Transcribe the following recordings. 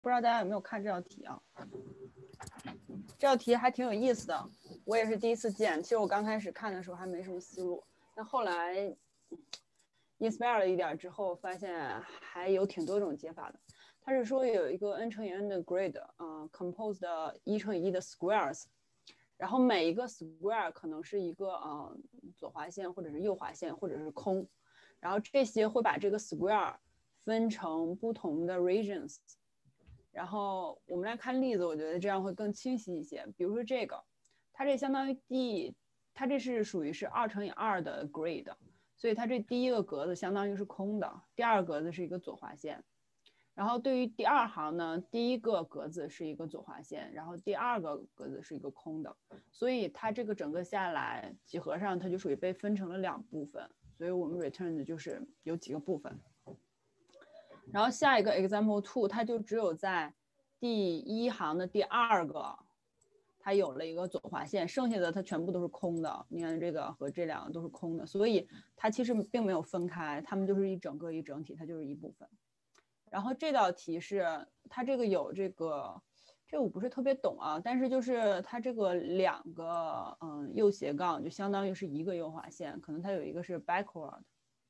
不知道大家有没有看这道题啊？这道题还挺有意思的，我也是第一次见。其实我刚开始看的时候还没什么思路，但后来inspire 了一点之后，发现还有挺多种解法的。它是说有一个 n 乘以 n 的 grid， composed 1乘以1的 squares， 然后每一个 square 可能是一个左划线或者是右划线或者是空，然后这些会把这个 square 分成不同的 regions。然后我们来看例子，我觉得这样会更清晰一些。比如说这个，它这相当于它这是属于是2乘以2的 grid， 所以它这第一个格子相当于是空的，第二个格子是一个左划线。然后对于第二行呢，第一个格子是一个左划线，然后第二个格子是一个空的，所以它这个整个下来几何上它就属于被分成了2部分，所以我们 return 的就是有几个部分。然后下一个 example 2，它就只有在第一行的第二个，它有了一个左划线，剩下的它全部都是空的。你看这个和这两个都是空的，所以它其实并没有分开，它们就是一整个一整体，它就是一部分。然后这道题是它这个有这个我不是特别懂啊，但是就是它这个2个右斜杠就相当于是一个右划线，可能它有一个是 backplace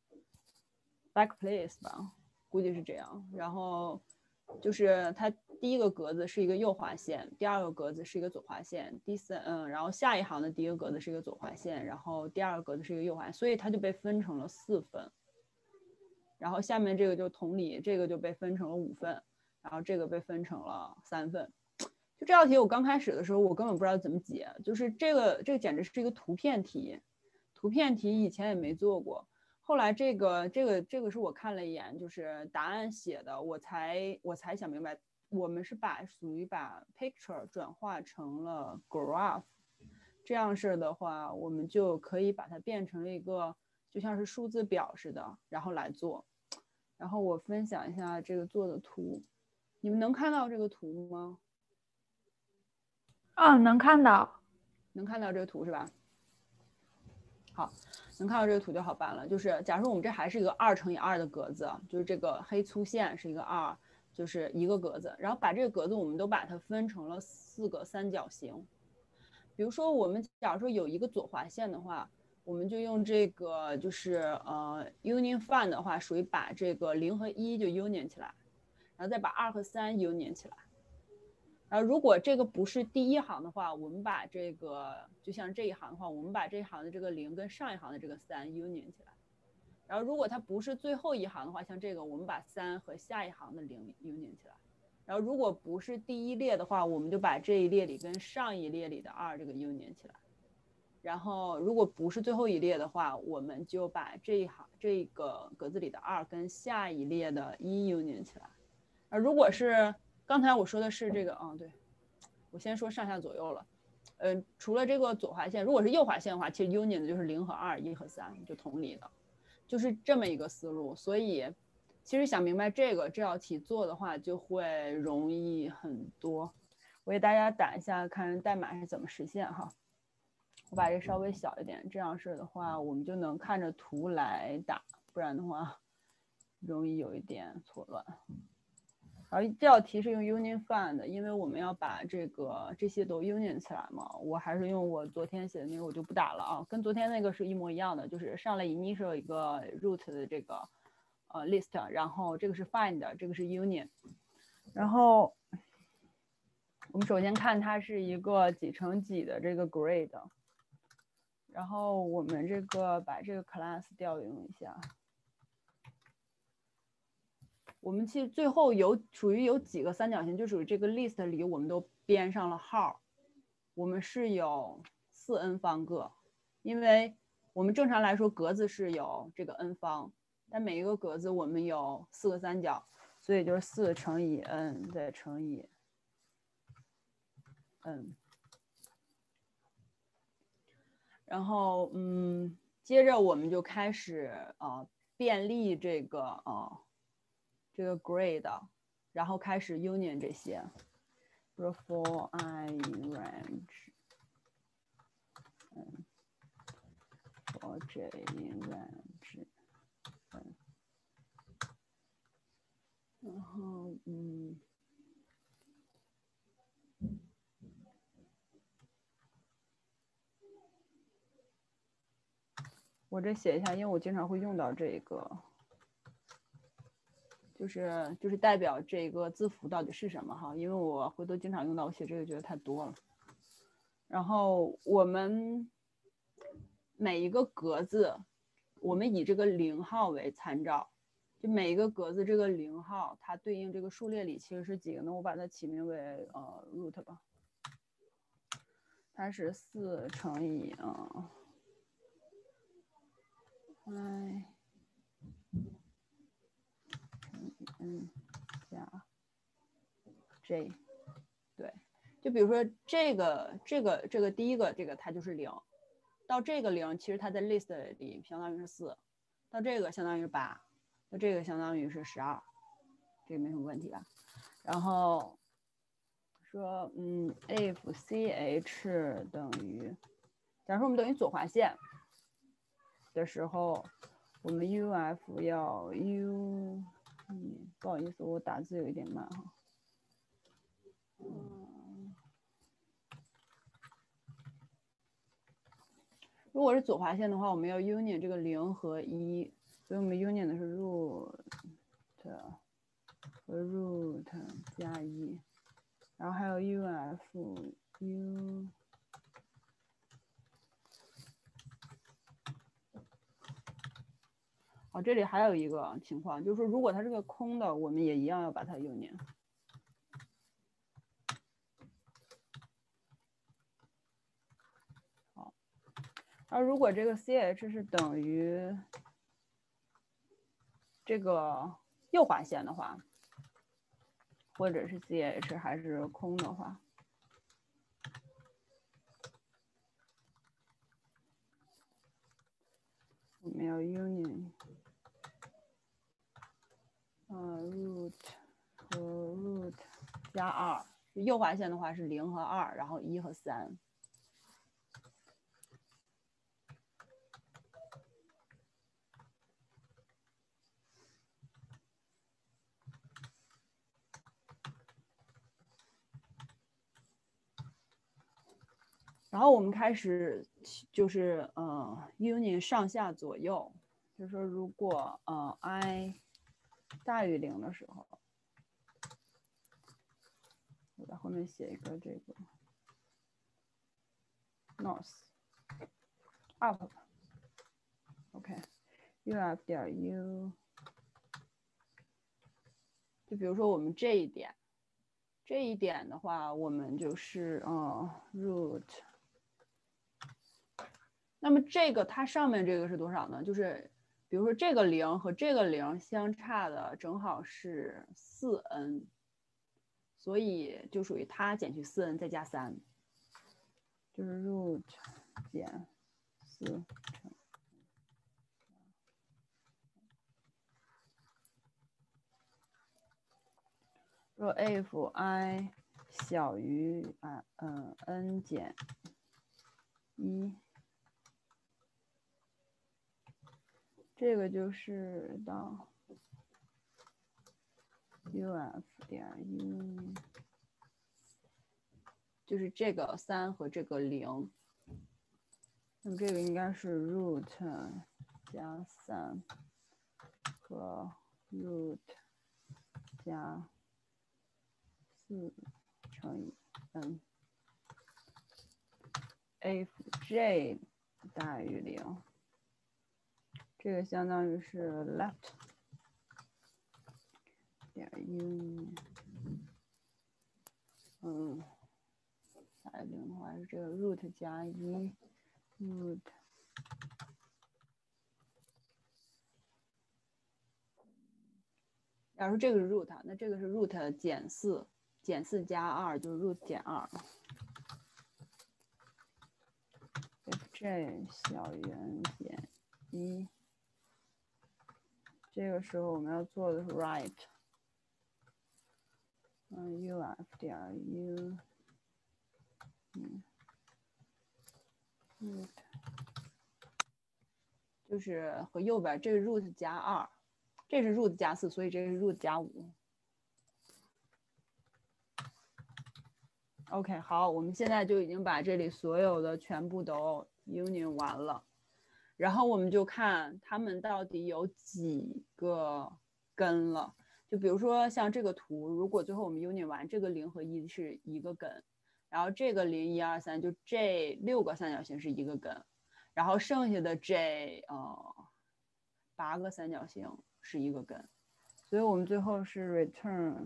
吧，估计是这样。然后就是它第一个格子是一个右划线，第二个格子是一个左划线，然后下一行的第一个格子是一个左划线，然后第二个格子是一个右划线，所以它就被分成了4份。然后下面这个就同理，这个就被分成了5份，然后这个被分成了3份。就这道题我刚开始的时候我根本不知道怎么解，就是这个简直是一个图片题，图片题以前也没做过。后来这个是我看了一眼，就是答案写的，我才想明白，我们是属于把 picture 转化成了 graph， 这样式的话，我们就可以把它变成一个就像是数字表似的，然后来做。然后我分享一下这个做的图，你们能看到这个图吗？ 能看到， 能看到这个图是吧？好，能看到这个图就好办了。就是假如我们这还是一个2乘以2的格子，就是这个黑粗线是一个2，就是一个格子，然后把这个格子我们都把它分成了4个三角形。比如说我们假如说有一个左划线的话，我们就用这个就是union find 的话，属于把这个0和1就 union 起来，然后再把2和3 union 起来。然后如果这个不是第一行的话，我们把这个就像这一行的话，我们把这一行的这个0跟上一行的这个3 union 起来。然后如果它不是最后一行的话，像这个我们把3和下一行的0 union 起来。然后如果不是第一列的话，我们就把这一列里跟上一列里的2这个 union 起来。然后如果不是最后一列的话，我们就把这个格子里的2跟下一列的1 union 起来。如果是刚才我说的是这个，对，我先说上下左右了。除了这个左划线，如果是右划线的话，其实 union 的就是0和2、1和3，就同理的，就是这么一个思路。所以其实想明白这道题做的话，就会容易很多。我给大家打一下，看代码是怎么实现哈。我把这稍微小一点，这样式的话，我们就能看着图来打，不然的话容易有一点错乱。而这道题是用 union find 的，因为我们要把这些都 union 起来嘛。我还是用我昨天写的那个，我就不打了啊，跟昨天那个是一模一样的，就是上来 initial 一个 root 的这个list， 然后这个是 find， 这个是 union。然后我们首先看它是一个几乘几的这个 grid， 然后我们这个把这个 class 调用一下。我们其实最后属于有几个三角形，就属于这个 list 里我们都编上了号。我们是有4n 方个，因为我们正常来说格子是有这个 n 方，但每一个格子我们有4个三角，所以就是4乘以 n 再乘以 n。然后接着我们就开始便利这个grid， 然后开始 union 这些。比如 for I in range， for j in range， 然后我这写一下，因为我经常会用到这个，就是代表这个字符到底是什么哈，因为我回头经常用到，我写这个觉得太多了。然后我们每一个格子，我们以这个0号为参照，就每一个格子这个0号，它对应这个数列里其实是几个呢？我把它起名为root 吧，它是4乘以i 乘以 n 加 j， 对，就比如说这个第一个这个它就是0，到这个0，其实它在 list 里相当于是4，到这个相当于是8，到这个相当于是12，这个没什么问题吧？然后说if ch 等于，假如说我们等于左划线的时候，我们 uf 要不好意思，我打字有一点慢哈。如果是左划线的话，我们要 union 这个0和1，所以我们 union 的是 root 和 root 加1，然后还有 uf u。好，这里还有一个情况，就是说如果它是个空的，我们也一样要把它 union。好，而如果这个 ch 是等于这个右划线的话，或者是 ch 还是空的话，我们要 union root 和 root 加2，右划线的话是0和2，然后1和3。然后我们开始就是union 上下左右，就是说如果i 大于0的时候，我在后面写一个这个 north up OK uf 点 u， 就比如说我们这一点的话，我们就是root。那么这个它上面这个是多少呢？就是比如说这个0和这个0相差的正好是4n， 所以就属于它减去4n再加3，就是 root 减4乘。若 if i 小于n 减1。这个就是到 uf 点 u， 就是这个3和这个0，那么这个应该是 root 加3和 root 加4乘以 n。if j 大于0。这个相当于是 left 点 union， 大于0的话是这个 root 加1 root。假如这个是 root， 那这个是 root 减4，减4加2就是 root 减2。if j 小于 n 减1。这个时候我们要做的是 write uf 点 u root， 就是和右边这个 root 加2，这是 root 加4，所以这是 root 加5。OK， 好，我们现在就已经把这里所有的全部都 union 完了。 然后我们就看它们到底有几个根了。就比如说像这个图，如果最后我们 unit 完，这个0和1是一个根，然后这个0、1、2、3，就这6个三角形是一个根，然后剩下的这8个三角形是一个根，所以我们最后是 return。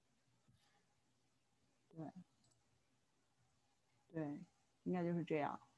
对，应该就是这样。